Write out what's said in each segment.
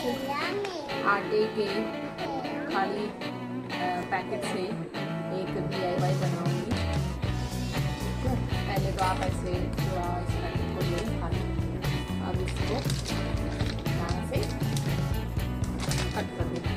आटे के खाली पैकेट से एक DIY बनाऊंगी। पहले तो आप ऐसे पूरा इस पैकेट को ले खाली, अब इसको यहाँ से कट कर दूँ।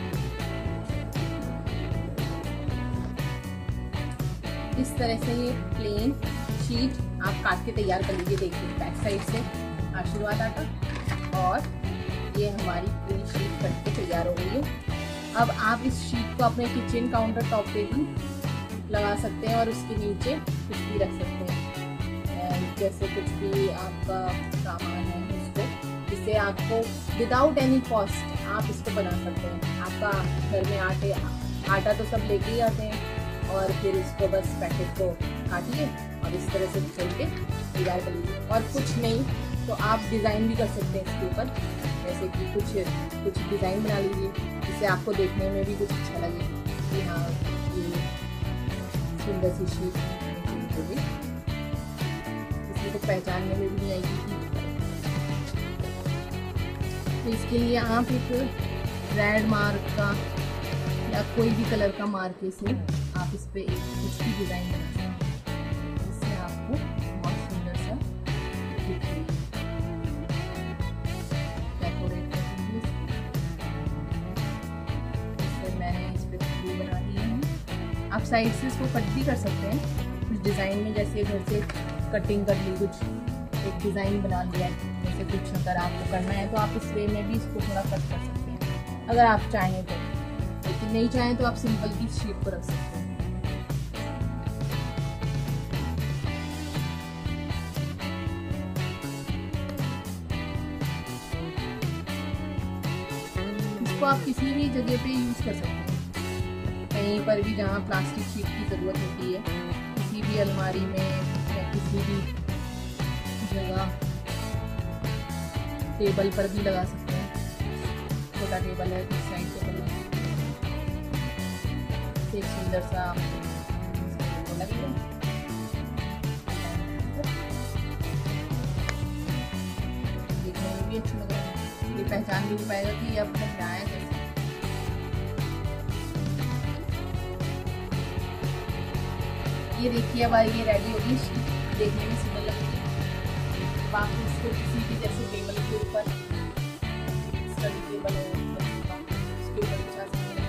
इस तरह से ये प्लेन शीट आप काट के तैयार कर लीजिए। देखिए बैक साइड से आशीर्वाद आटा, और ये हमारी पूरी शीट कट के तैयार हो गई है। अब आप इस शीट को अपने किचन काउंटर टॉप पे भी लगा सकते हैं और उसके नीचे कुछ भी रख सकते हैं, जैसे कुछ भी आपका सामान है उसको, जिससे आपको विदाउट एनी कॉस्ट आप इसको बना सकते हैं। आपका घर में आटा तो सब लेके ही आते हैं, और फिर उसको बस पैकेट को काटिए और इस तरह से चल के तैयार कर लीजिए। और कुछ नहीं तो आप डिज़ाइन भी कर सकते हैं इसके ऊपर, जैसे कि कुछ डिज़ाइन बना लीजिए जिससे आपको देखने में भी कुछ अच्छा लगे कि हाँ ये सुंदर सी शीट होगी, किसी को पहचानने में भी नहीं आएगी। तो इसके लिए आप एक रेड मार्क का या कोई भी कलर का मार्के से आप इस पे एक कुछ भी डिज़ाइन बना सकते हैं, जिससे आपको बहुत सुंदर सा दिखेगी। डेकोरेट करेंगे इससे मैंने इस पे फूल बना दिए हैं। आप साइड से इसको कट भी कर सकते हैं कुछ डिज़ाइन में, जैसे घर से कटिंग कर ली, कुछ एक डिज़ाइन बना लिया है, जैसे कुछ अगर आपको करना है तो आप इस वे में भी इसको थोड़ा कट कर सकते हैं अगर आप चाहें तो। लेकिन नहीं चाहें तो आप सिंपल की शीट को रख सकते हैं। इसको आप किसी भी जगह पे यूज कर सकते हैं, कहीं पर भी जहाँ प्लास्टिक शीट की ज़रूरत होती है, किसी भी अलमारी में या किसी भी जगह, टेबल पर भी लगा सकते हैं। छोटा टेबल है इस साइड पे लगा, एक सुंदर सा लगेगा। देखने में भी अच्छा लग रहा है, ये पहचान भी नहीं पाएगा कि ये अपने बनाया कैसे। ये देखिए अब ये रेडी होगी, देखने में सुंदर लगती है। बाकी इसको किसी भी जैसे टेबल के ऊपर, स्टडी टेबल है उसके ऊपर बिछा सकते हैं,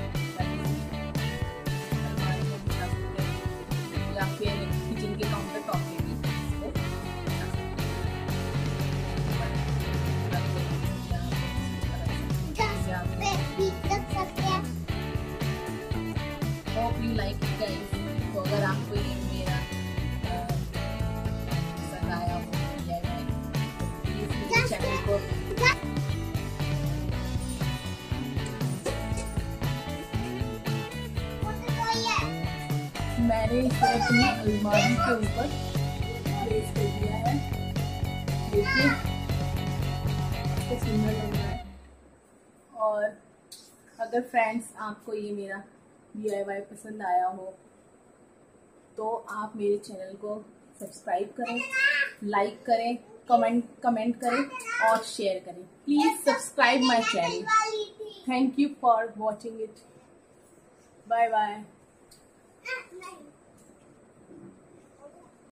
या फिर किचन के काउंटर टॉप पे भी इसको बिछा सकते हैं। Hope you like it guys. तो अगर आपको ये मेरा पसंद आया हो प्लीज चैनल को मैंने इसे अपनी अलमारी के ऊपर प्लेस कर दिया है। देखिए कितना सुंदर लग रहा है। और अगर फ्रेंड्स आपको ये मेरा DIY पसंद आया हो तो आप मेरे चैनल को सब्सक्राइब करें, लाइक करें, कमेंट करें और शेयर करें। Please subscribe my channel. Thank you for watching it. Bye bye.